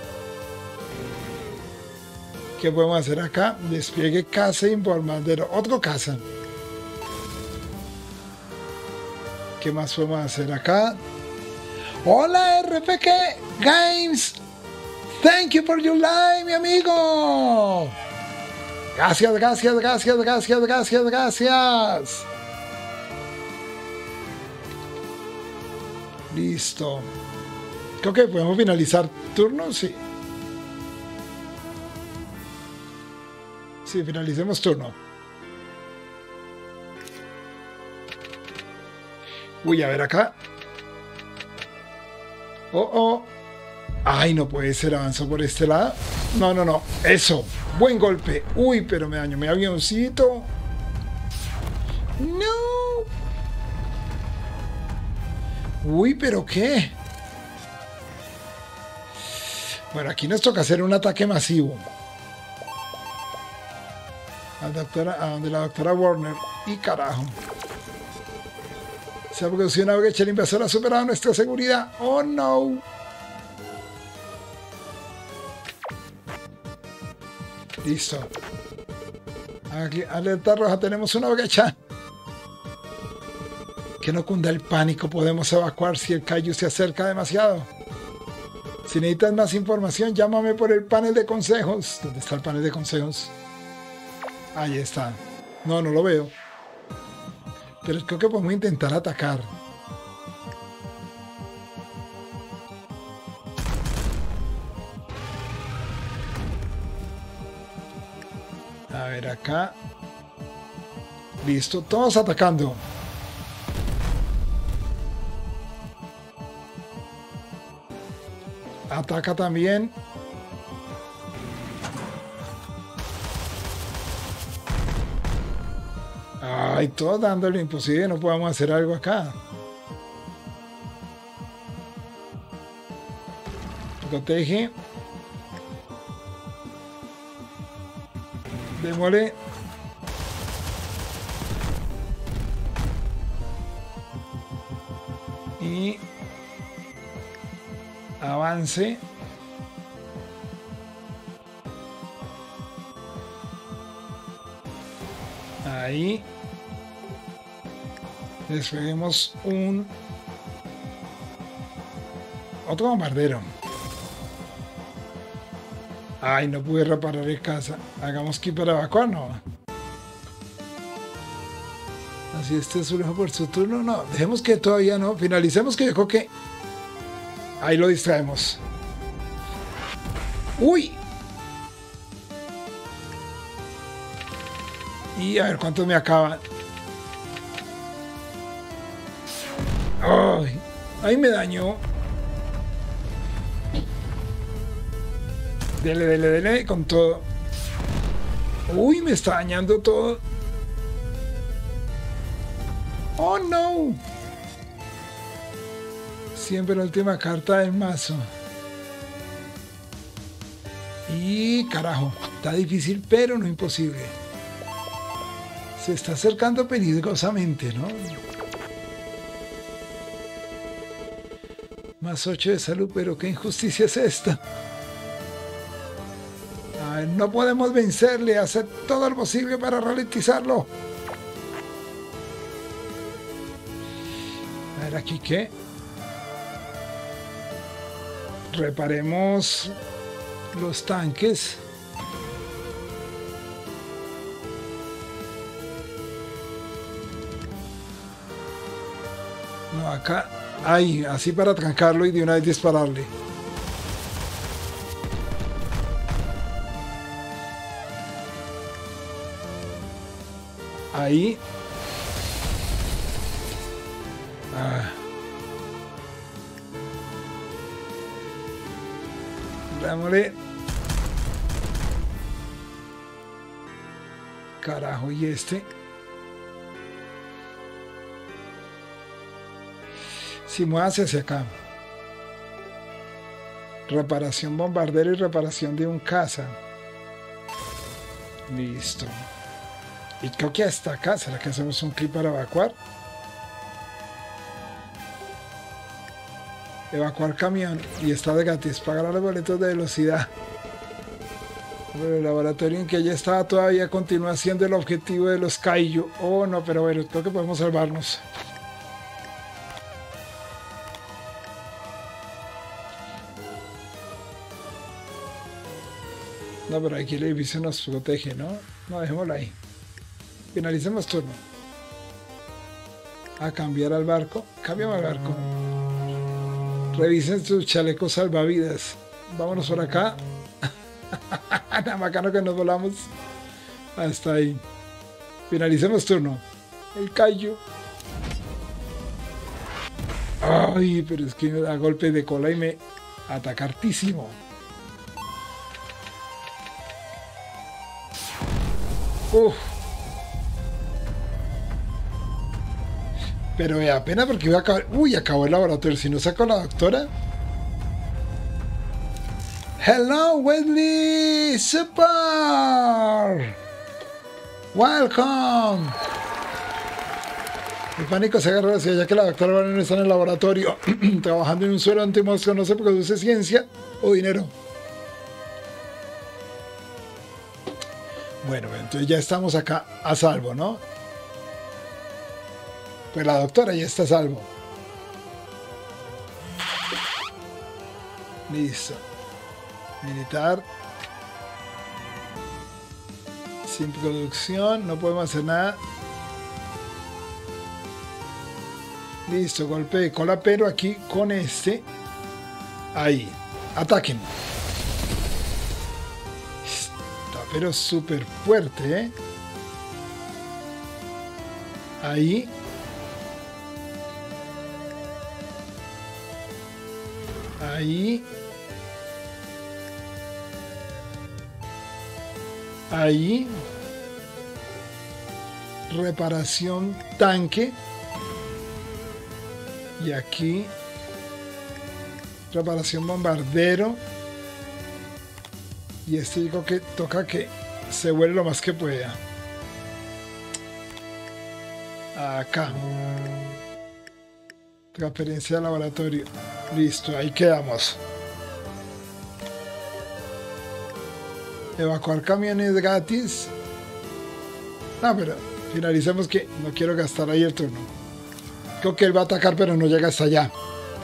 ¿Qué podemos hacer acá? Despliegue caza y bombardero. Otro caza. ¿Qué más podemos hacer acá? Hola R P G Games. Thank you for your live, mi amigo. Gracias, gracias, gracias, gracias, gracias, gracias. Listo. Creo que podemos finalizar turno, sí. Sí, finalicemos turno. Uy, a ver acá. Oh, oh. Ay, no puede ser, avanzó por este lado. No, no, no. Eso. Buen golpe. Uy, pero me dañó mi avioncito. No. Uy, pero ¿qué? Bueno, aquí nos toca hacer un ataque masivo. A, doctora, a donde la doctora Warner. Y carajo. Se ha producido una brecha. El invasor ha superado nuestra seguridad. Oh, no. Listo. Aquí, alerta roja, tenemos una brecha. Que no cunda el pánico, podemos evacuar si el Kaiju se acerca demasiado. Si necesitas más información, llámame por el panel de consejos. ¿Dónde está el panel de consejos? Ahí está. No, no lo veo. Pero creo que podemos intentar atacar. A ver, acá. Listo, todos atacando. Ataca también. Ay, todos dándole imposible, no podemos hacer algo acá. Protege. Démosle. Y avance. Ahí. Despleguemos un otro bombardero. Ay, no pude reparar el casa. Hagamos que para evacuar, no. Así este es su lejos por su turno. No, dejemos que todavía no. Finalicemos, que yo creo que ahí lo distraemos. ¡Uy! Y a ver cuántos me acaban. ¡Ay! Ahí me dañó. Dele, dele, dele con todo. Uy, me está dañando todo. Oh, no. Siempre la última carta del mazo. Y carajo, está difícil, pero no imposible. Se está acercando peligrosamente, ¿no? Más ocho de salud, pero qué injusticia es esta. ver, no podemos vencerle, hacer todo lo posible para ralentizarlo. A ver, aquí qué. Reparemos los tanques. No, acá. Ahí, así para trancarlo y de una vez dispararle. Ahí. Ah. Dámosle. Carajo, y este. Si muévase hacia acá. Reparación bombardero y reparación de un caza. Listo. Y creo que hasta acá. ¿Será que hacemos un clip para evacuar? Evacuar camión. Y está de gratis. Pagar los boletos de velocidad. Pero el laboratorio en que ya estaba todavía continúa siendo el objetivo de los Kaiju. Oh no, pero bueno, creo que podemos salvarnos. No, pero aquí el edificio nos protege, ¿no? No, dejémoslo ahí. Finalicemos turno. A cambiar al barco. Cambiamos al barco. Revisen sus chalecos salvavidas. Vámonos por acá. Tan bacano que nos volamos. Hasta ahí. Finalicemos turno. El Kaiju. Ay, pero es que me da golpe de cola y me ataca hartísimo. Uf. Pero me da pena porque voy a acabar. Uy, acabó el laboratorio. Si no saco a la doctora. Hello, Wesley Super. Welcome. El pánico se agarró hacia ya que la doctora Warren está en el laboratorio trabajando en un suelo antimosco. No se produce ciencia o dinero. Bueno, entonces ya estamos acá a salvo, ¿no? Pues la doctora ya está a salvo. Listo. Militar. Sin producción, no podemos hacer nada. Listo, golpe de cola, pero aquí con este. Ahí. Ataquen. Pero súper fuerte, ¿eh? Ahí. Ahí. Ahí. Reparación tanque. Y aquí. Reparación bombardero. Y este digo que toca que se vuele lo más que pueda. Acá. Transferencia de laboratorio. Listo, ahí quedamos. Evacuar camiones gratis. No, pero finalicemos que no quiero gastar ahí el turno. Creo que él va a atacar, pero no llega hasta allá.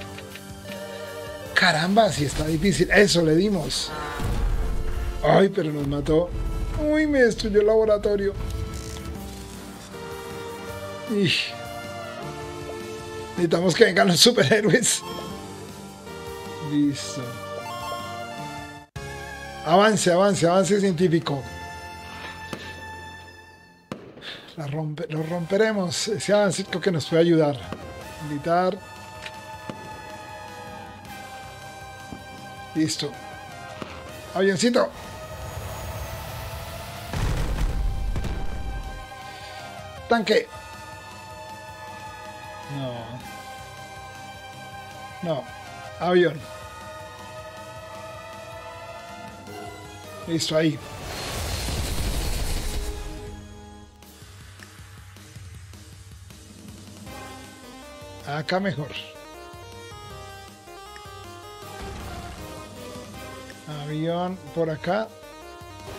Caramba, si está difícil. Eso le dimos. Ay, pero nos mató. Uy, me destruyó el laboratorio. Y... necesitamos que vengan los superhéroes. Listo. Avance, avance, avance científico. La rompe, lo romperemos. Ese avance creo que nos puede ayudar. Militar. Listo. Avioncito. Tanque. No. No. Avión. Listo, ahí. Acá mejor. Avión por acá.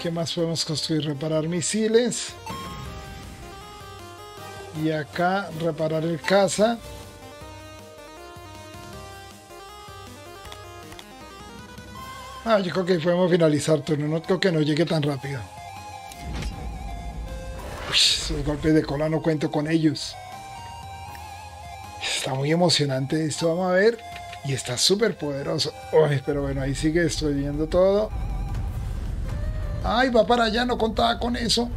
¿Qué más podemos construir? Reparar misiles. Y acá reparar el caza. Ah, yo creo que podemos finalizar turno. No creo que no llegue tan rápido. Uy, esos golpes de cola no cuento con ellos. Está muy emocionante esto. Vamos a ver. Y está súper poderoso. Uy, pero bueno, ahí sigue destruyendo todo. Ay, va para allá. No contaba con eso.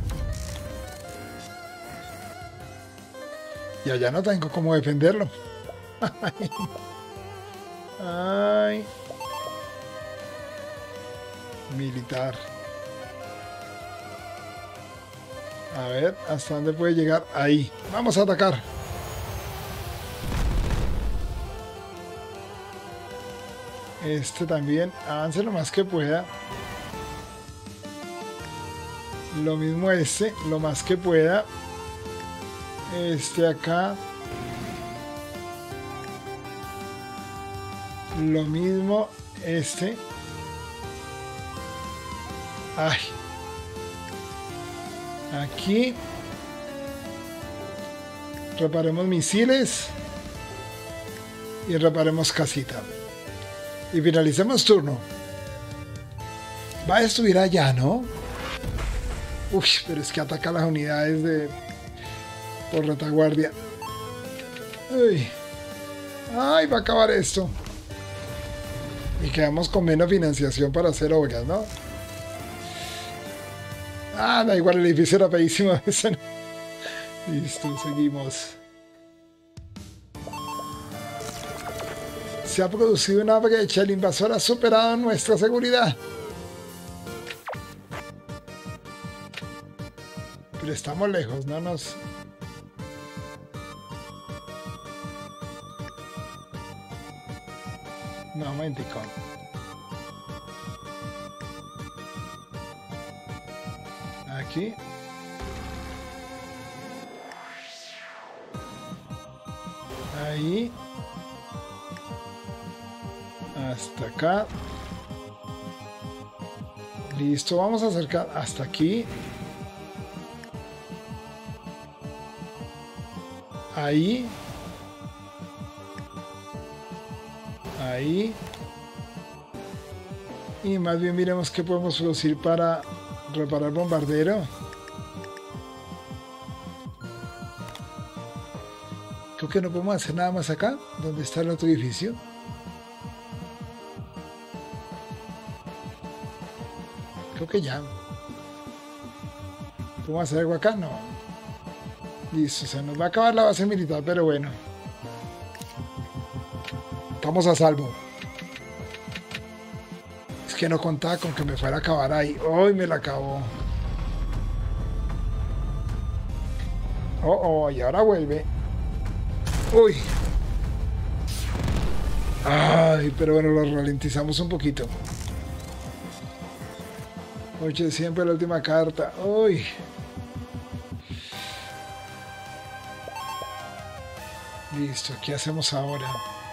Y allá no tengo cómo defenderlo. Ay. Ay. Militar. A ver, ¿hasta dónde puede llegar? Ahí. Vamos a atacar. Este también. Avance lo más que pueda. Lo mismo este. Lo más que pueda. Este acá. Lo mismo este. Ay. Aquí. Reparemos misiles. Y reparemos casita. Y finalicemos turno. Va a destruir allá, ¿no? Uy, pero es que ataca las unidades de... por retaguardia. Uy. Ay, va a acabar esto. Y quedamos con menos financiación para hacer obras, ¿no? Ah, da igual, el edificio era feísimo. Listo, seguimos. Se ha producido una brecha. El invasor ha superado nuestra seguridad. Pero estamos lejos, no nos... No, un momentico. Aquí. Ahí. Hasta acá. Listo, vamos a acercar hasta aquí. Ahí. Ahí. Y más bien miremos qué podemos producir para reparar bombardero. Creo que no podemos hacer nada más acá. ¿Dónde está el otro edificio? Creo que ya. ¿Podemos hacer algo acá? No. Listo, se nos va a acabar la base militar, pero bueno. Estamos a salvo. Es que no contaba con que me fuera a acabar ahí. Hoy me la acabó. Oh, oh, y ahora vuelve. Uy. Ay, pero bueno, lo ralentizamos un poquito. Oye, siempre la última carta. Uy. Listo, ¿qué hacemos ahora?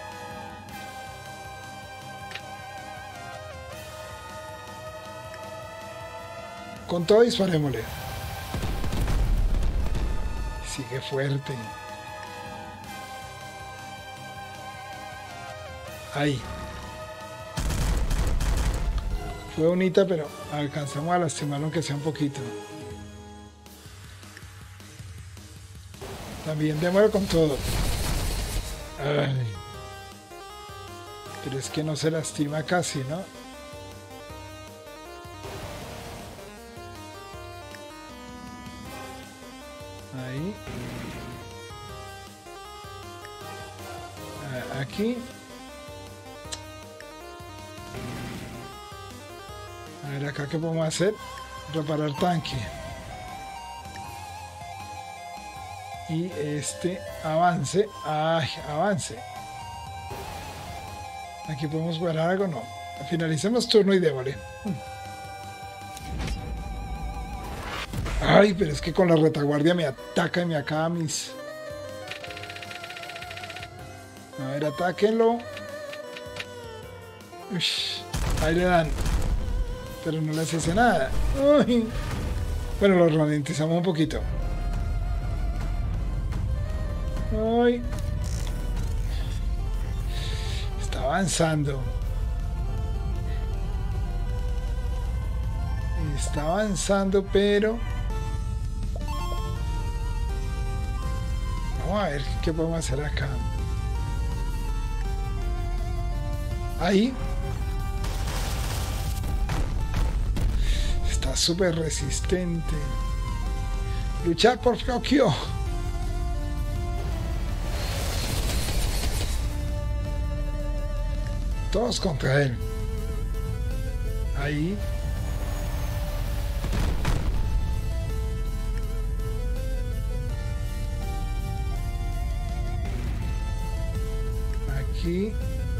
Con todo disparémosle. Sigue fuerte. Ahí. Fue bonita, pero alcanzamos a lastimarlo aunque sea un poquito. También démosle con todo. Ay. Pero es que no se lastima casi, ¿no? Ahí. Aquí. A ver acá qué podemos hacer. Reparar tanque. Y este avance. Ay, avance. Aquí podemos guardar algo, no. Finalicemos turno y démosle. Ay, pero es que con la retaguardia me ataca y me acaba mis... A ver, atáquenlo. Ush, ahí le dan. pero no les hace nada. Uy. Bueno, lo ralentizamos un poquito. Uy. Está avanzando. Está avanzando, pero... Vamos a ver qué podemos hacer acá. Ahí. Está súper resistente. Luchar por Tokio. Todos contra él. Ahí. Aquí.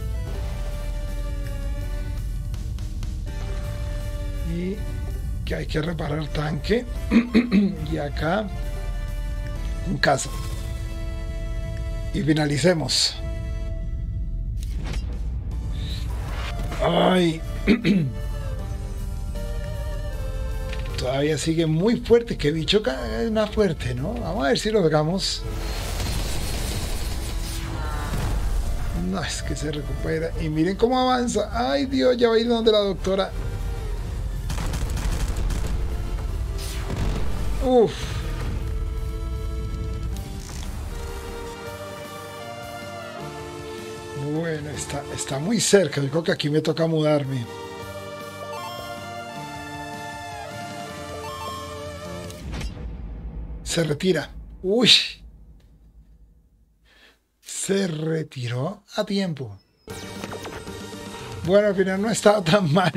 Y que hay que reparar tanque. Y acá un caso. Y finalicemos. Ay. Todavía sigue muy fuerte. Que bicho es más fuerte, ¿no? Vamos a ver si lo logramos. No, es que se recupera. Y miren cómo avanza. Ay, Dios, ya va a ir donde la doctora. Uf. Bueno, está, está muy cerca. Yo creo que aquí me toca mudarme. Se retira. Uy. Se retiró a tiempo. Bueno, al final no estaba tan mal.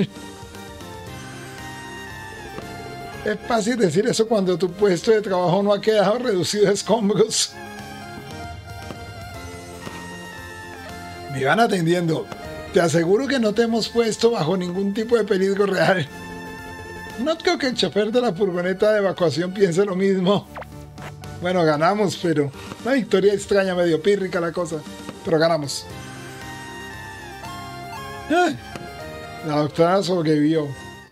Es fácil decir eso cuando tu puesto de trabajo no ha quedado reducido a escombros. Me van atendiendo. Te aseguro que no te hemos puesto bajo ningún tipo de peligro real. No creo que el chofer de la furgoneta de evacuación piense lo mismo. Bueno, ganamos, pero una victoria extraña, medio pírrica la cosa. Pero ganamos. ¡Ay! La doctora sobrevivió.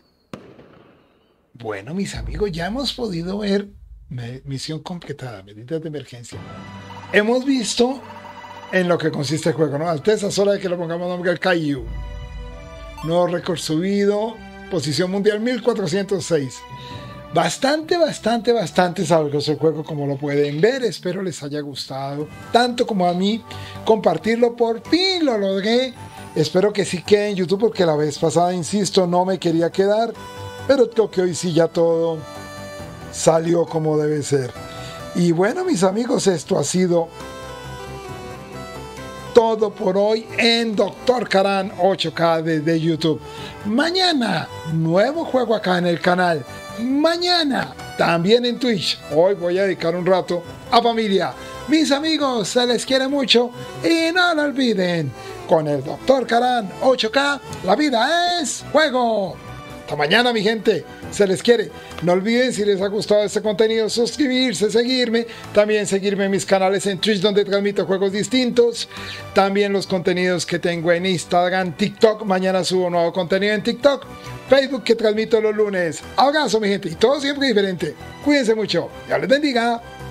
Bueno, mis amigos, ya hemos podido ver misión completada, medidas de emergencia. Hemos visto en lo que consiste el juego, ¿no? Alteza, es hora de que le pongamos nombre al Kaiju. Nuevo récord subido, posición mundial mil cuatrocientos seis. Bastante, bastante, bastante sabroso el juego, como lo pueden ver. Espero les haya gustado, tanto como a mí. Compartirlo, por fin lo logré. Espero que sí quede en YouTube, porque la vez pasada, insisto, no me quería quedar. Pero creo que hoy sí ya todo salió como debe ser. Y bueno, mis amigos, esto ha sido todo por hoy en Doctor Karan ocho K desde YouTube. Mañana, nuevo juego acá en el canal. Mañana, también en Twitch. Hoy voy a dedicar un rato a familia. Mis amigos, se les quiere mucho. Y no lo olviden, con el Doctor Karan ocho K, la vida es juego. Hasta mañana, mi gente, se les quiere. No olviden, si les ha gustado este contenido, suscribirse, seguirme. También seguirme en mis canales en Twitch, donde transmito juegos distintos. También los contenidos que tengo en Instagram, TikTok. Mañana subo nuevo contenido en TikTok. Facebook, que transmito los lunes. Abrazo, mi gente, y todo siempre diferente. Cuídense mucho. Dios les bendiga.